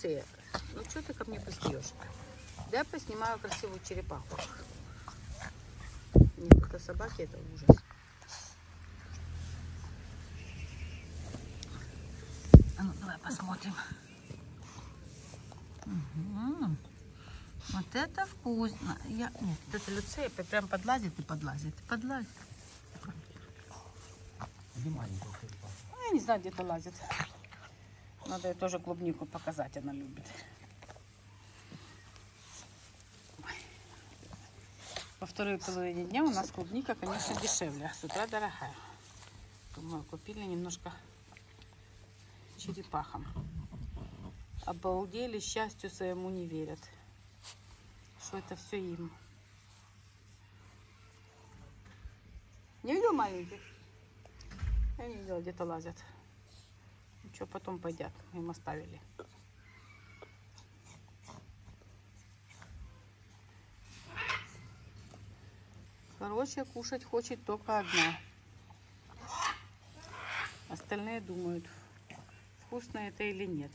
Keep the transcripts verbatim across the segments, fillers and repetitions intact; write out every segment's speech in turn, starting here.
Люция, ну что ты ко мне пристаешь? Да я поснимаю красивую черепаху. Нет, это собаки, это ужас. А ну давай посмотрим. Угу. Вот это вкусно. Я... Нет, это Люция прям подлазит и подлазит. Подлазит. Где маленькая черепаха? Я не знаю, где-то лазит. Надо ей тоже клубнику показать, она любит. Во второй половине дня у нас клубника, конечно, дешевле. С утра дорогая. Думаю, купили немножко черепахам. Обалдели, счастью своему не верят. Что это все им. Не видел маленьких? Я не видела, где-то лазят. Что потом пойдят, им оставили. Короче, кушать хочет только одна. Остальные думают, вкусно это или нет.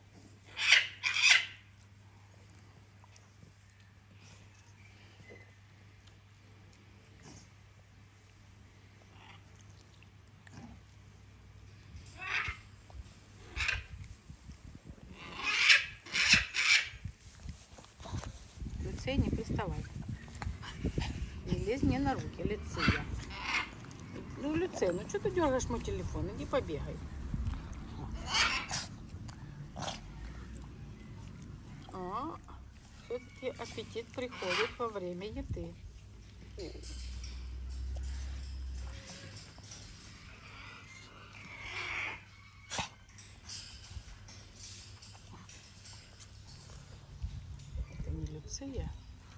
Люция, не приставай. Не лезь мне на руки, Люция. Ну, Люция, ну что ты дергаешь мой телефон? Иди побегай. А, все-таки аппетит приходит во время еды. Это не Люция.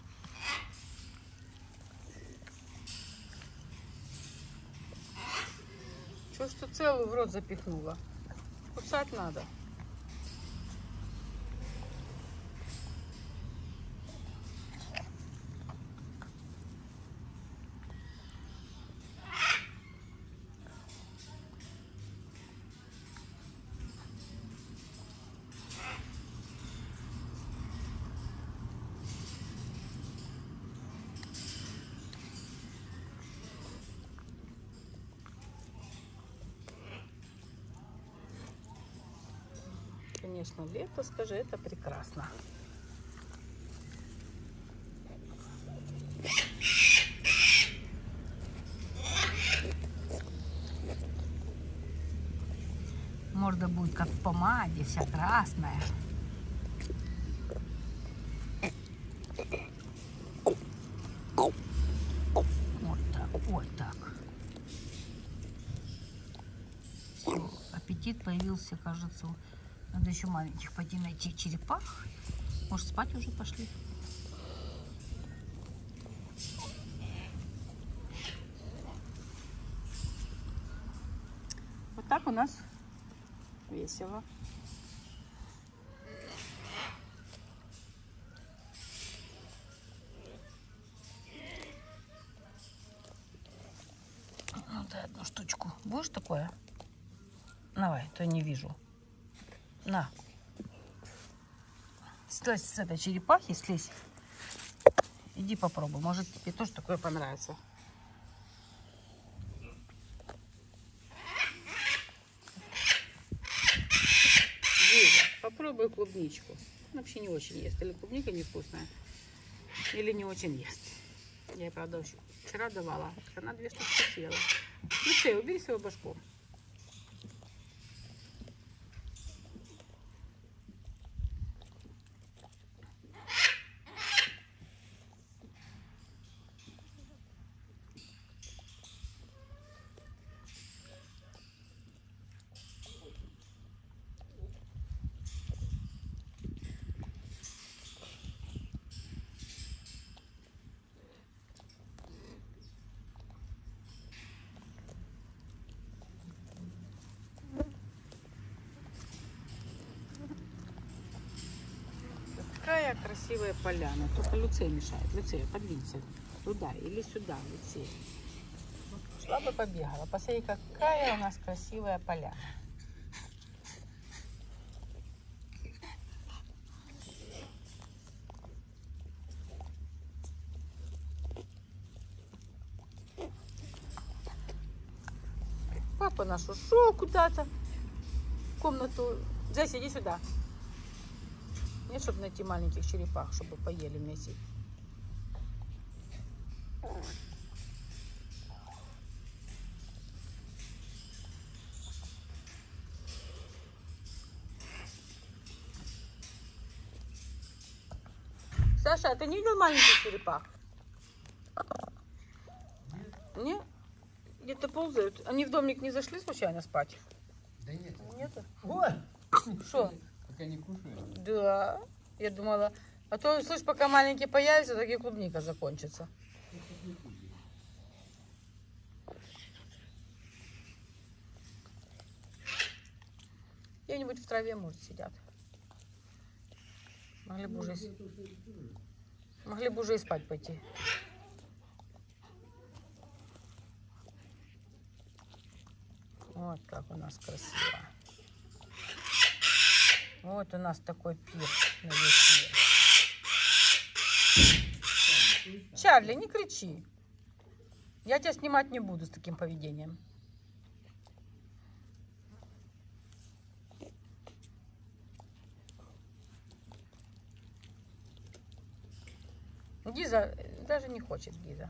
Что, что целую в рот запихнула? Кусать надо. Конечно, лето, скажи, это прекрасно. Морда будет как в помаде, вся красная. Вот так, вот так. Все, аппетит появился, кажется. Надо еще маленьких пойти найти черепах. Может, спать уже пошли? Вот так у нас весело. Ну, дай одну штучку. Будешь такое? Давай, то не вижу. На. Слезь с этой черепахи, слезь. Иди попробуй. Может, тебе тоже такое понравится. Лиза, попробуй клубничку. Она вообще не очень ест. Или клубника невкусная, или не очень ест. Я ей, правда, вчера давала. Она две штучки съела. Ну все, убери свою башку. Какая красивая поляна. Только Люция мешает. Люция, подвинься туда или сюда, Люция. Шла бы побегала. Посмотри, какая у нас красивая поляна. Папа наш ушел куда-то в комнату. Джесси, иди сюда. Нет, чтобы найти маленьких черепах, чтобы поели вместе. Саша, а ты не видел маленьких черепах? Нет. Нет? Где-то ползают. Они в домик не зашли случайно спать? Да нет. Нет? Ой! Что? Пока не кушают. Да. Я думала, а то, слышь, пока маленькие появятся, так и клубника закончится. Где-нибудь в траве, может, сидят. Могли бы уже, могли бы уже и спать пойти. Вот как у нас красиво. Вот у нас такой пир на весь мир. Чарли, не кричи. Я тебя снимать не буду с таким поведением. Гиза даже не хочет, Гиза.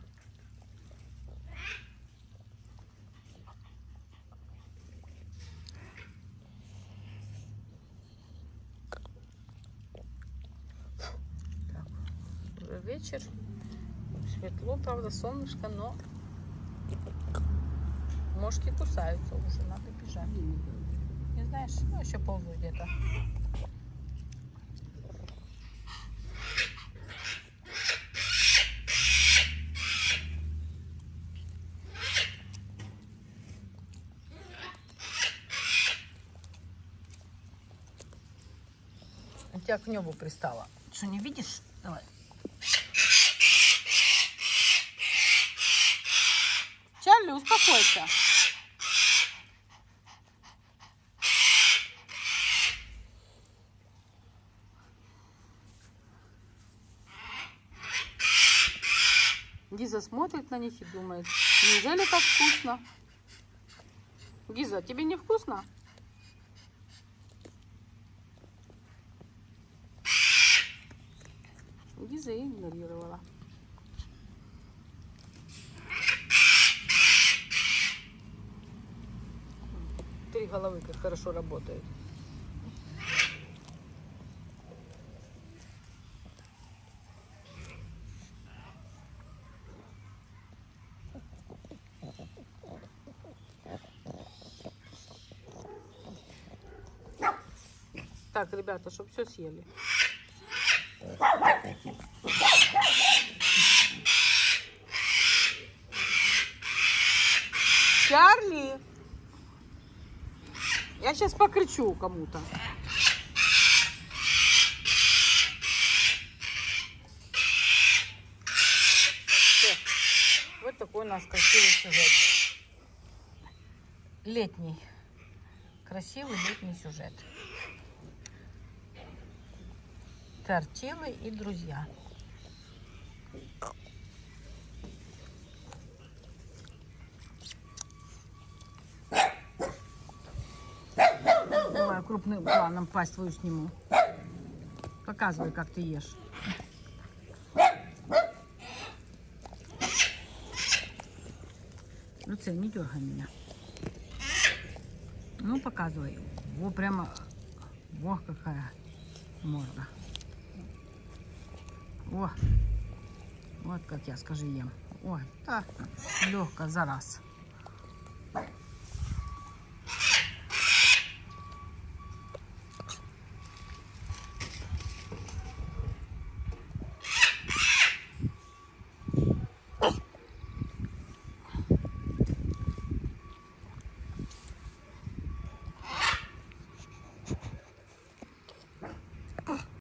Так, уже вечер. Светло, правда, солнышко, но мошки кусаются уже, надо бежать. Не знаешь, ну еще ползу где-то. У тебя к небу пристала. Что, не видишь? Давай. Чарли, успокойся. Гиза смотрит на них и думает, неужели так вкусно? Гиза, тебе не вкусно? Гиза игнорировала. Три головы как хорошо работают. Так, ребята, чтобы все съели. Чарли! Я сейчас покричу кому-то. Вот такой у нас красивый сюжет. Летний. Красивый летний сюжет. Тортилы и друзья. Давай крупным планом пасть твою сниму. Показывай, как ты ешь. Люция, не дергай меня. Ну, показывай. Во, прямо, во, какая морда. О, вот как я, скажи, ем. Ой, так, легко, за раз.